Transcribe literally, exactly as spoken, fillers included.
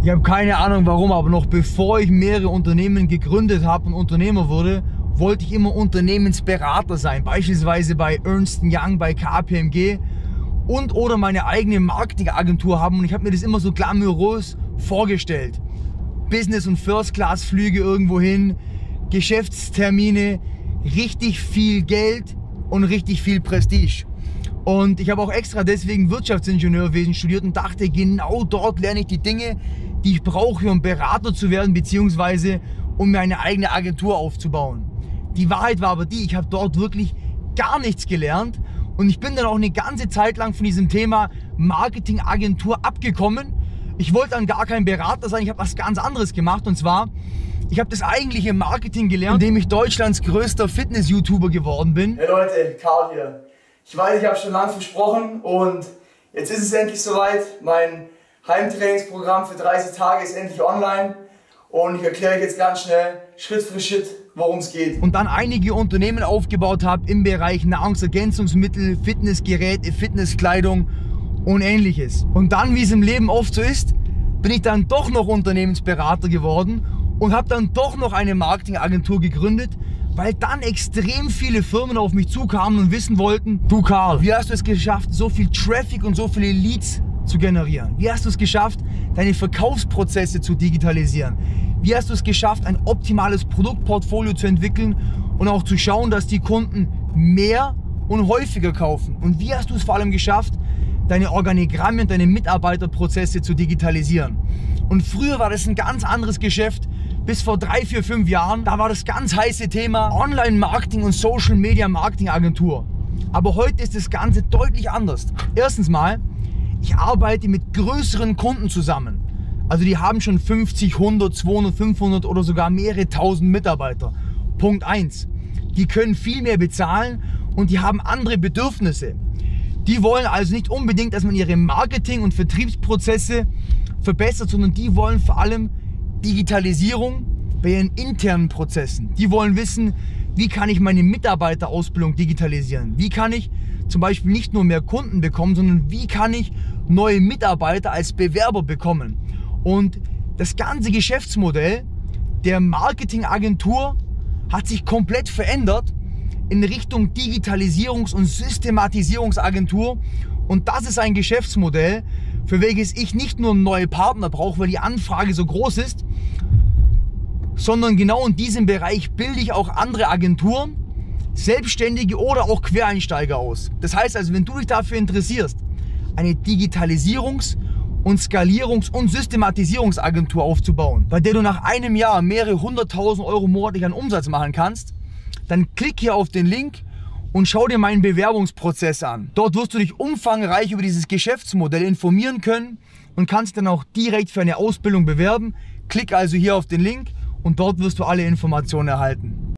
Ich habe keine Ahnung warum, aber noch bevor ich mehrere Unternehmen gegründet habe und Unternehmer wurde, wollte ich immer Unternehmensberater sein. Beispielsweise bei Ernst and Young, bei K P M G und oder meine eigene Marketingagentur haben. Und ich habe mir das immer so glamourös vorgestellt. Business- und First-Class-Flüge irgendwo hin, Geschäftstermine, richtig viel Geld und richtig viel Prestige. Und ich habe auch extra deswegen Wirtschaftsingenieurwesen studiert und dachte, genau dort lerne ich die Dinge, die ich brauche, um Berater zu werden, beziehungsweise um mir eine eigene Agentur aufzubauen. Die Wahrheit war aber die, ich habe dort wirklich gar nichts gelernt und ich bin dann auch eine ganze Zeit lang von diesem Thema Marketingagentur abgekommen. Ich wollte dann gar kein Berater sein, ich habe was ganz anderes gemacht und zwar, ich habe das eigentliche Marketing gelernt, indem ich Deutschlands größter Fitness-YouTuber geworden bin. Hey Leute, Karl hier. Ich weiß, ich habe schon lange versprochen und jetzt ist es endlich soweit. Mein Heimtrainingsprogramm für dreißig Tage ist endlich online und ich erkläre euch jetzt ganz schnell, Schritt für Schritt, worum es geht. Und dann einige Unternehmen aufgebaut habe im Bereich Nahrungsergänzungsmittel, Fitnessgeräte, Fitnesskleidung und ähnliches. Und dann, wie es im Leben oft so ist, bin ich dann doch noch Unternehmensberater geworden und habe dann doch noch eine Marketingagentur gegründet, weil dann extrem viele Firmen auf mich zukamen und wissen wollten, du Karl, wie hast du es geschafft, so viel Traffic und so viele Leads zu generieren? Wie hast du es geschafft, deine Verkaufsprozesse zu digitalisieren? Wie hast du es geschafft, ein optimales Produktportfolio zu entwickeln und auch zu schauen, dass die Kunden mehr und häufiger kaufen? Und wie hast du es vor allem geschafft, deine Organigramme und deine Mitarbeiterprozesse zu digitalisieren? Und früher war das ein ganz anderes Geschäft. Bis vor drei, vier, fünf Jahren, da war das ganz heiße Thema Online-Marketing und Social-Media-Marketing-Agentur. Aber heute ist das Ganze deutlich anders. Erstens mal, ich arbeite mit größeren Kunden zusammen. Also die haben schon fünfzig, hundert, zweihundert, fünfhundert oder sogar mehrere tausend Mitarbeiter. Punkt eins. Die können viel mehr bezahlen und die haben andere Bedürfnisse. Die wollen also nicht unbedingt, dass man ihre Marketing- und Vertriebsprozesse verbessert, sondern die wollen vor allem Digitalisierung bei ihren internen Prozessen. Die wollen wissen, wie kann ich meine Mitarbeiterausbildung digitalisieren? Wie kann ich zum Beispiel nicht nur mehr Kunden bekommen, sondern wie kann ich neue Mitarbeiter als Bewerber bekommen? Und das ganze Geschäftsmodell der Marketingagentur hat sich komplett verändert in Richtung Digitalisierungs- und Systematisierungsagentur. Und das ist ein Geschäftsmodell, für welches ich nicht nur neue Partner brauche, weil die Anfrage so groß ist, sondern genau in diesem Bereich bilde ich auch andere Agenturen, Selbstständige oder auch Quereinsteiger aus. Das heißt also, wenn du dich dafür interessierst, eine Digitalisierungs- und Skalierungs- und Systematisierungsagentur aufzubauen, bei der du nach einem Jahr mehrere hunderttausend Euro monatlich an Umsatz machen kannst, dann klick hier auf den Link und schau dir meinen Bewerbungsprozess an. Dort wirst du dich umfangreich über dieses Geschäftsmodell informieren können und kannst dann auch direkt für eine Ausbildung bewerben. Klick also hier auf den Link und dort wirst du alle Informationen erhalten.